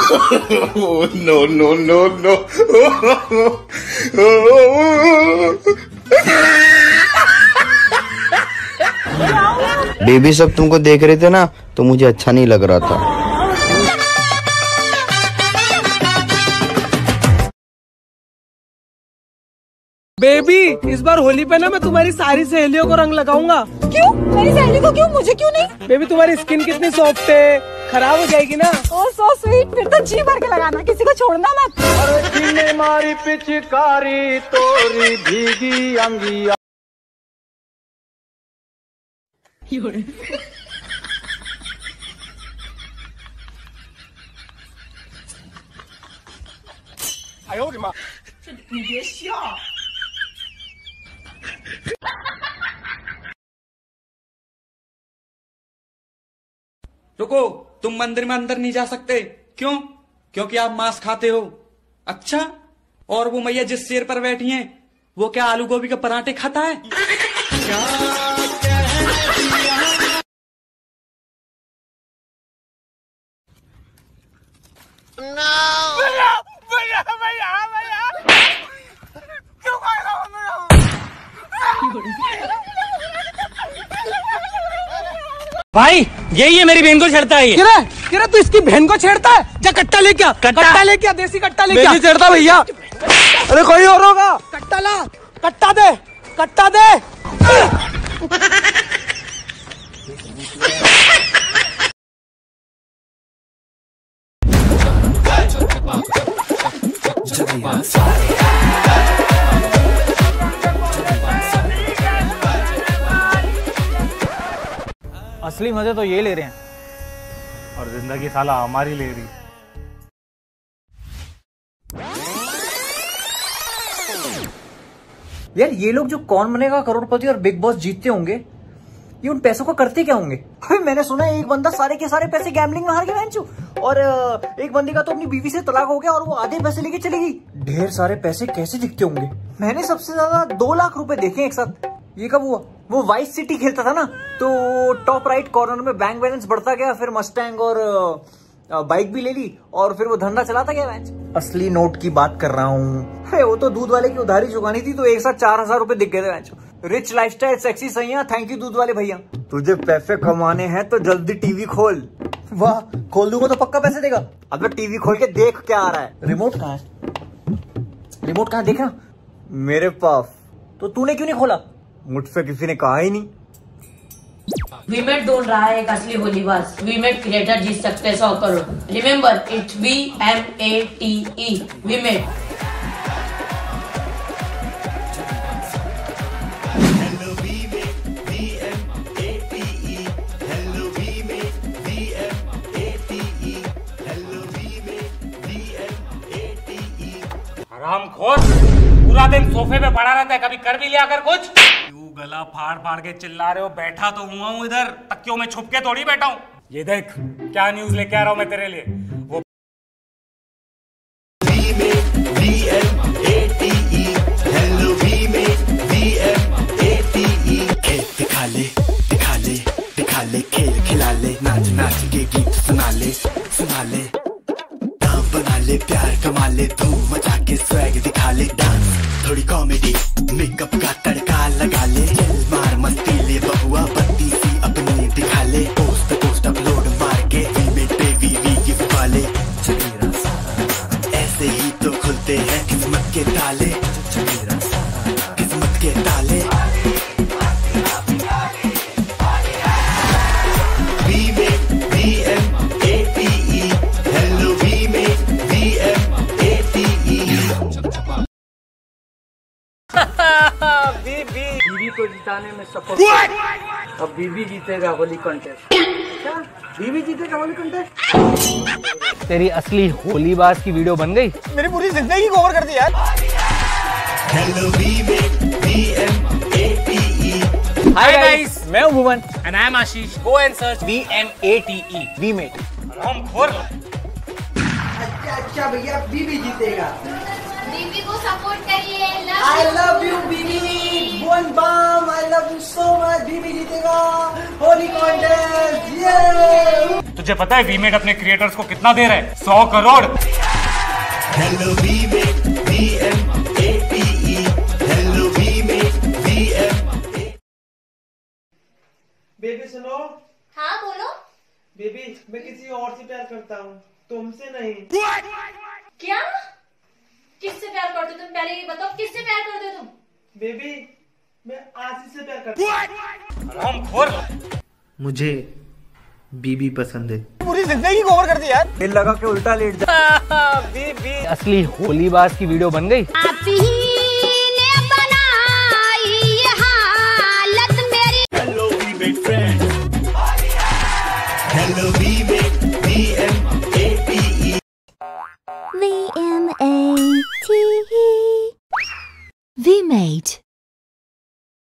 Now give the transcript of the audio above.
No, no, no, no. Baby सब तुमको देख रहे थे ना, तो मुझे अच्छा नहीं लग रहा था। बेबी, इस बार होली पे ना मैं तुम्हारी सारी सहेलियों को रंग लगाऊंगा। क्यों? मेरी सहेली को क्यों, मुझे क्यों नहीं? बेबी तुम्हारी स्किन कितनी सॉफ्ट है, खराब हो जाएगी ना। ओह सो स्वीट, फिर तो जी भर के लगाना, किसी को छोड़ना मत। अरे मारी पिचकारी तोरी भीगी अंगिया। 你别笑。 रुको, तुम मंदिर में अंदर नहीं जा सकते। क्यों? क्योंकि आप मांस खाते हो। अच्छा, और वो मैया जिस शेर पर बैठी हैं, वो क्या आलू गोभी के पराठे खाता है? भाई यही है, मेरी बहन को छेड़ता है ये। किरा तू इसकी बहन को छेड़ता है? जा कट्टा लेके आ, कट्टा लेके आ, देसी कट्टा लेके आ। नहीं छेड़ता भैया। अरे कोई और होगा। कट्टा ला, कट्टा दे, कट्टा दे। असली मजे तो ये ले रहे हैं और जिंदगी साला हमारी ले रही। यार ये लोग जो कौन बनेगा करोड़पति और बिग बॉस जीतते होंगे, ये उन पैसों को करते क्या होंगे? अरे मैंने सुना है एक बंदा सारे के सारे पैसे गैम्बलिंग में हार गया बेंचू, और एक बंदी का तो अपनी बीवी से तलाक हो गया और वो आधे पैसे लेके चली गई। ढेर सारे पैसे कैसे दिखते होंगे? मैंने सबसे ज्यादा 2 लाख रुपए देखे एक साथ। ये कब हुआ? वो वाइस सिटी खेलता था ना, तो टॉप राइट कॉर्नर में बैंक बैलेंस बढ़ता गया, फिर मस्टैंग और बाइक भी ले ली, और फिर वो धंधा चलाता गया बेंच। असली नोट की बात कर रहा हूँ। वो तो दूध वाले की उधारी चुकानी थी, तो एक साथ 4000 रुपए दिख गए थे बेंच। रिच लाइफस्टाइल सेक्सी सैया, थैंक यू दूध वाले भैया। तुझे पैसे कमाने हैं तो जल्दी टीवी खोल। वाह, खोल दूंगा तो पक्का पैसे देगा। अब टीवी खोल के देख क्या आ रहा है। रिमोट कहाँ है? रिमोट कहाँ? देखा मेरे पास। तो तूने क्यों नहीं खोला? मुझसे किसी ने कहा ही नहीं। वीमेट ढूंढ रहा है एक असली होलीबाज। वीमेट क्रिएटर जीत सकते 100 crore. Remember, it's VMATE, VMate. हरामखोर, पूरा दिन सोफे पे पड़ा रहता है, कभी कर भी लिया कर कुछ। क्यों गला फाड़ फाड़ के चिल्ला रहे हो? बैठा तो हुआ हूँ इधर, तकियों में छुप के थोड़ी बैठा हूँ। ये देख क्या न्यूज लेके आ रहा हूँ मैं तेरे लिए। वो खेल खिला ले, नाच नाच के गीत सुना ले, बना ले, प्यार कमा ले, धूम मचा के स्वैग दिखा ले, डांस थोड़ी कॉमेडी, मेकअप का तड़का लगा ले, चल मार मस्ती ले बहुआ, बत्ती सी अपनी दिखा ले, पोस्ट अपलोड मार के वीमेट पे वीवी गिफ्ट वाले। ऐसे ही तो खुलते हैं किस्मत के ताले, किस्मत के ताले। बीवी को जिताने में सफल। अब बीवी जीतेगा होली कंटेस्ट। क्या बीवी जीतेगा होली कंटेस्ट? तेरी असली होलीबाज की वीडियो बन गई। मेरी पूरी जिंदगी कवर कर दी यार। हाय गाइस, मैं हूं Bhuvan and I am Ashish. Go and search VMATE, VMate. हरामखोर। अच्छा भैया, बीवी जीतेगा। बीवी को सपोर्ट करिए। I love you बीवी, वन बम, I love you so much। बीवी जीतेगा होली कॉन्टेस्ट। तुझे पता है वीमेट अपने क्रिएटर्स को कितना दे रहा है? 100 crore. Hello VMate, VMATE, hello VMate, VMATE। Baby सुनो। हाँ बोलो। बेबी मैं किसी और से प्यार करता हूँ, तुमसे नहीं। क्या? किससे प्यार करते हो तुम? पहले ये बताओ किससे प्यार करते हो तुम? बेबी मैं आशीष से प्यार करता हूँ। हरामखोर। मुझे बीबी पसंद है। पूरी जिंदगी कवर कर दी यार। दिल लगा के उल्टा लेट जा। बीबी असली होलीबाज की वीडियो बन गई। आप ही ने बनाई ये हालत मेरी। Hello VMate friend, hello VMate, VMATE। VMATE. VMate.